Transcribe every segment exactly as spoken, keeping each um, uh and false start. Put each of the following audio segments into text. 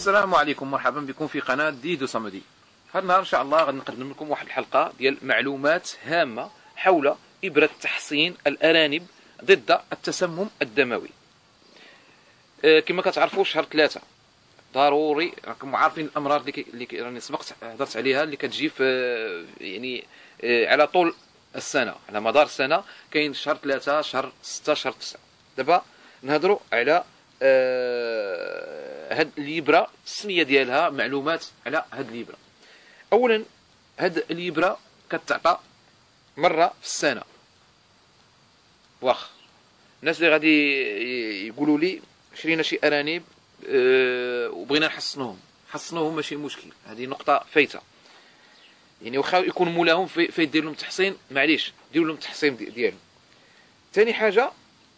السلام عليكم، مرحبا بكم في قناة ديدو صمدي. هذا النهار ان شاء الله غادي نقدم لكم واحد الحلقة ديال معلومات هامة حول إبرة تحصين الأرانب ضد التسمم الدموي. أه كما كتعرفوا شهر ثلاثة ضروري، راكم عارفين الأمراض اللي راني سبقت هضرت عليها اللي كتجي في يعني أه على طول السنة، على مدار السنة. كاين شهر ثلاثة، شهر ستة، شهر تسعة. دابا نهضروا على أه هاد الإبرة، السمية ديالها، معلومات على هاد الإبرة. أولا هاد الإبرة كتعطى مرة في السنة. واخ الناس اللي غادي يقولوا لي شرينا شي أرانب أه وبغينا نحصنوهم، حصنوهم ماشي مشكل، هذه نقطة فايتة. يعني واخا يكون مولاهم في في دير لهم تحصين، معليش ديروا لهم التحصين ديالهم. ثاني حاجة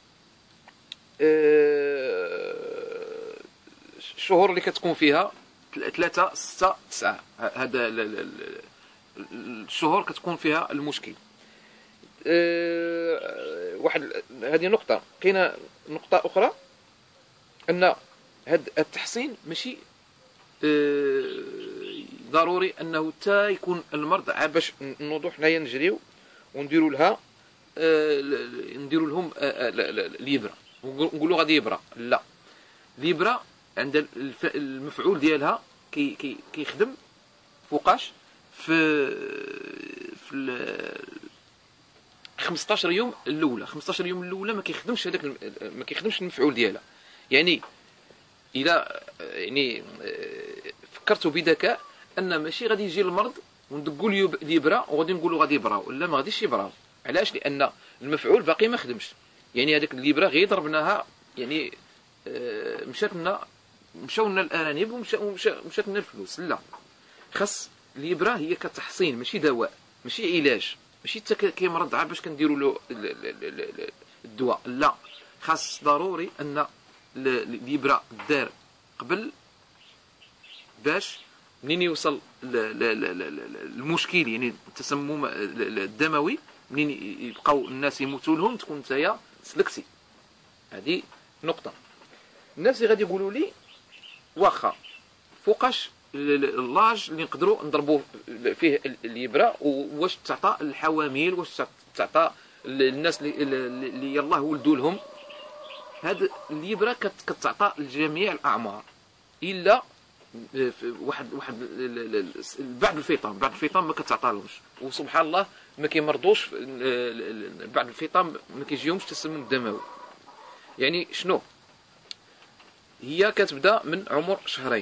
أه الشهور اللي كتكون فيها ثلاثة، ستة، تسعة، هذا الشهور كتكون فيها المشكل. أه واحد هذه نقطة. كاينة نقطة أخرى أن هاد التحصين ماشي أه ضروري أنه تا يكون المرض عا باش نوضو حنايا نجريو ونديروا لها أه نديروا لهم أه الإبرة ونقولوا غادي إبرة. لا، الإبرة عند المفعول ديالها كي كي كيخدم فوقاش في في خمسطاش يوم الاولى. خمسطاش يوم الاولى ما كيخدمش هذاك، ما كيخدمش المفعول ديالها. يعني الى يعني فكرتوا بذكاء ان ماشي غادي يجي المرض وندقوا له الابره وغادي نقولوا غادي يبراو، لا ما غاديش يبراو. علاش؟ لان المفعول باقي ما خدمش. يعني هذيك الابره غير ضربناها، يعني مشات لنا مشاو لنا الارانب ومشات لنا الفلوس. لا، خاص الابره هي كتحصين ماشي دواء، ماشي علاج، ماشي حتى كيمرض عا باش كنديروا له الدواء. لا، خاص ضروري ان الابره دار قبل باش منين يوصل المشكل، يعني التسمم الدموي، منين يبقاو الناس يموتوا لهم تكون نتايا سلكتي. هذه نقطه. الناس اللي غادي يقولوا لي واخا فوقاش اللاج اللي نقدروا نضربوا فيه الابره، واش تعطى الحوامل، واش تعطى الناس اللي يلاه ولدوا لهم. هاد الابره كتعطى لجميع الاعمار الا واحد واحد بعد الفطام. بعد الفطام ما كتعطالهمش، وسبحان الله ما كيمرضوش بعد الفطام، ما كيجيهمش تسمم دموي. يعني شنو هي؟ كتبدا من عمر شهرين.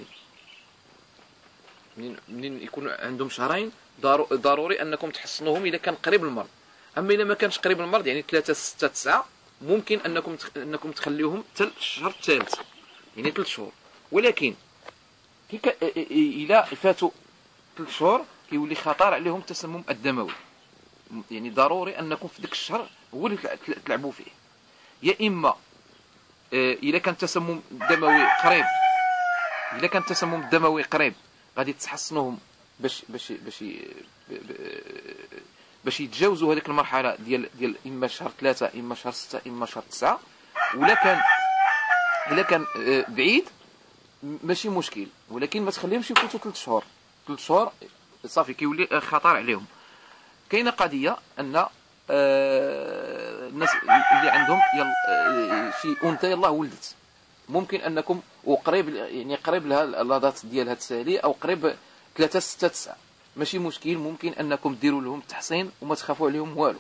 منين منين يكون عندهم شهرين ضروري انكم تحصنوهم اذا كان قريب المرض. اما اذا ما كانش قريب المرض، يعني ثلاثة، ستة، تسعة، ممكن انكم انكم تخليوهم حتى الشهر الثالث، يعني ثلاث شهور. ولكن كي ك... الى فاتوا ثلاث شهور كيولي خطر عليهم التسمم الدموي. يعني ضروري انكم في ذاك الشهر هو اللي تلعبوا فيه. يا اما اذا كان التسمم الدموي قريب، اذا كان التسمم الدموي قريب غادي تحصنوهم باش باش باش باش يتجاوزوا هذيك المرحله ديال ديال اما شهر ثلاثة، اما شهر ستة، اما شهر تسعة. ولا كان الا كان بعيد ماشي مشكل، ولكن ما تخليهمش يفوتوا ثلاث شهور. ثلاث شهور صافي كيولي خطر عليهم. كاينه قضيه ان الناس اللي عندهم شي انثى يلاه ولدت، ممكن انكم وقريب، يعني قريب لها لاضات ديالها تسالي، او قريب ثلاثة، ستة، تسعة، ماشي مشكل. ممكن انكم ديروا لهم التحصين وما تخافوا عليهم والو.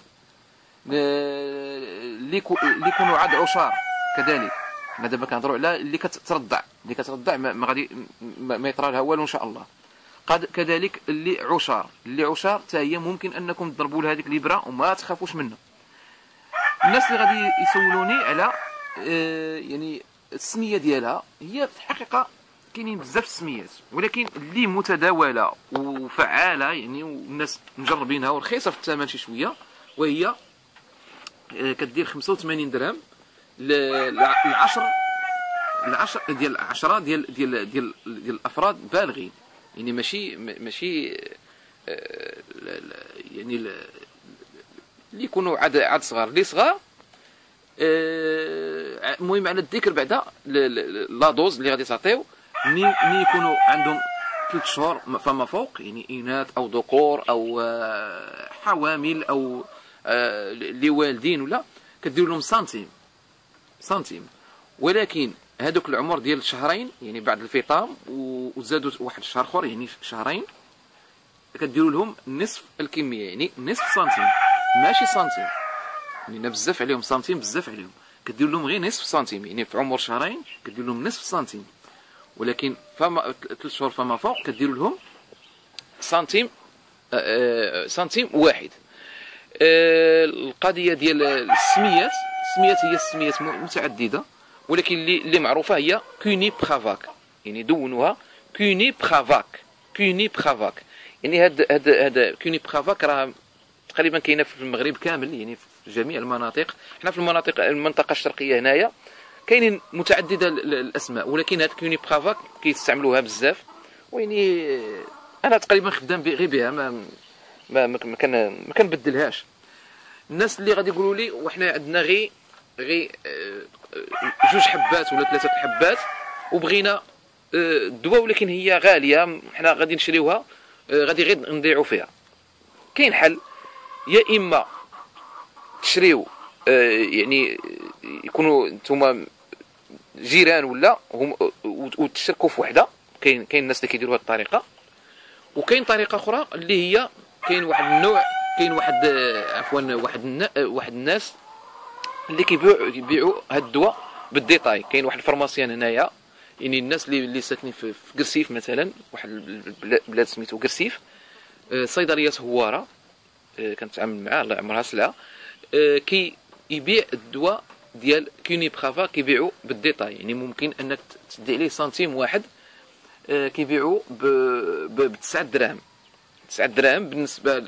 اللي يكونوا عاد عشار كذلك. ما دابا كنهضروا على اللي كترضع، اللي كترضع ما غادي ما يطرى لها والو ان شاء الله. قد كذلك اللي عشار، اللي عشار حتى هي ممكن انكم تضربوا لها هذيك الابره وما تخافوش منها. الناس اللي غادي يسولوني على آه يعني السميه ديالها، هي في الحقيقه كاينين بزاف السميات، ولكن اللي متداوله وفعاله يعني والناس مجربينها ورخيصه في الثمن شي شويه، وهي آه كدير خمسة وثمانين درهم العشر العشر ديال عشرة ديال ديال ديال ديال الافراد بالغين. يعني ماشي ماشي آه يعني اللي يكونوا عاد عاد صغار، اللي صغار المهم على الذكر بعدا لا دوز اللي غادي تعطيو ني ني يكونوا عندهم ثلاث شهور فما فوق، يعني اناث او ذكور او حوامل او اللي والدين ولا، كدير لهم سنتيم سنتيم. ولكن هذوك العمر ديال شهرين يعني بعد الفطام وزادوا واحد الشهر اخر يعني شهرين، كديروا لهم نصف الكميه، يعني نصف سنتيم ماشي سنتيم، يعني بزاف عليهم سنتيم بزاف عليهم، كدير لهم غير نصف سنتيم، يعني في عمر شهرين كدير لهم نصف سنتيم. ولكن فما ثلاث شهور فما فوق كديروا لهم سنتيم آه سنتيم واحد. آه القضيه ديال السميات، السميات هي السميات متعدده، ولكن اللي اللي معروفه هي كوني برافاك، يعني دونوها كوني برافاك كوني برافاك. يعني هاد هاد هاد كوني برافاك راه تقريبا كاينه في المغرب كامل، يعني في جميع المناطق. حنا في المناطق المنطقه الشرقيه هنايا كاينين متعدده الاسماء، ولكن هاد كوني برافاك كيستعملوها بزاف، ويعني انا تقريبا خدام غير بها، ما ما ما كان ما كنبدلهاش. الناس اللي غادي يقولوا لي وحنا عندنا غير غير جوج حبات ولا ثلاثه حبات وبغينا الدواء ولكن هي غاليه، حنا غادي نشريوها غادي غير نضيعوا فيها، كاين حل. يا اما تشريو يعني يكونوا نتوما جيران ولا هم وتشركوا في وحده، كاين كاين الناس اللي كيديروا هذه الطريقه. وكاين طريقه اخرى اللي هي كاين واحد النوع، كاين واحد عفوا واحد واحد الناس اللي كيبيعوا كيبيعوا هذا الدواء بالديتاي. كاين واحد الفارماسيان هنايا، يعني الناس اللي اللي ساكنين في قرسيف مثلا، واحد البلاد سميتو قرسيف، صيدليه هواره كنتعامل معاه الله يعمرها سلعه، كي يبيع الدواء ديال كوني برافا كيبيعوا بالديتاي، يعني ممكن انك تدي عليه سنتيم واحد، كيبيعوا ب تسعة دراهم تسعة دراهم بالنسبه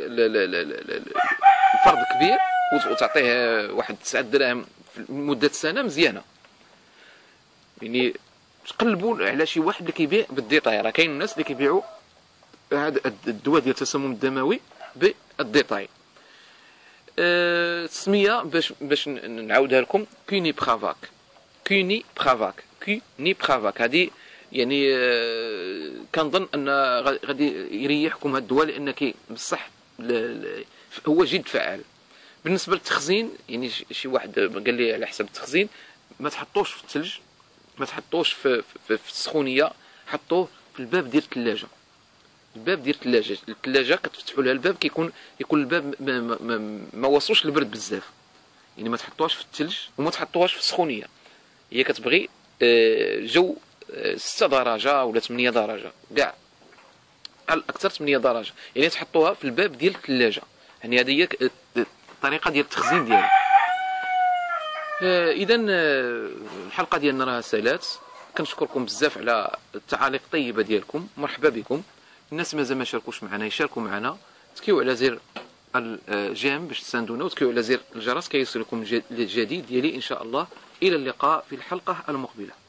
لفرد كبير، وتعطيه واحد تسعة دراهم لمده سنه مزيانه. يعني تقلبوا على شي واحد اللي كيبيع بالديتاي، راه كاين الناس اللي كيبيعوا هذا الدواء ديال التسمم الدموي بالديتاي. السميه باش باش نعاودها لكم، كوني برافاك كوني برافاك كوني برافاك. هذه يعني كنظن ان غادي يريحكم هذا الدواء، لان كي بصح هو جد فعال. بالنسبه للتخزين، يعني شي واحد قال لي على حسب التخزين، ما تحطوش في الثلج، ما تحطوش في, في, في السخونيه، حطوه في الباب ديال الثلاجه. الباب ديال الثلاجه الثلاجه كتفتحوا لها الباب، كيكون يكون الباب ما, ما, ما, ما وصلوش البرد بزاف، يعني ما تحطوهاش في الثلج وما تحطوهاش في السخونيه. هي كتبغي جو ستة درجه ولا ثمانية درجه، كاع على الاكثر ثمانية درجه، يعني تحطوها في الباب ديال الثلاجه. يعني هذه هي الطريقه ديال التخزين ديالها. اذا الحلقه ديالنا راها سالات، كنشكركم بزاف على التعاليق الطيبه ديالكم، مرحبا بكم. الناس مازال ما شاركوش معنا يشاركوا معنا، تكيو على زر الجيم باش تساندونا، وتكيو على زر الجرس كيوصلكم الجديد ديالي ان شاء الله. الى اللقاء في الحلقه المقبله.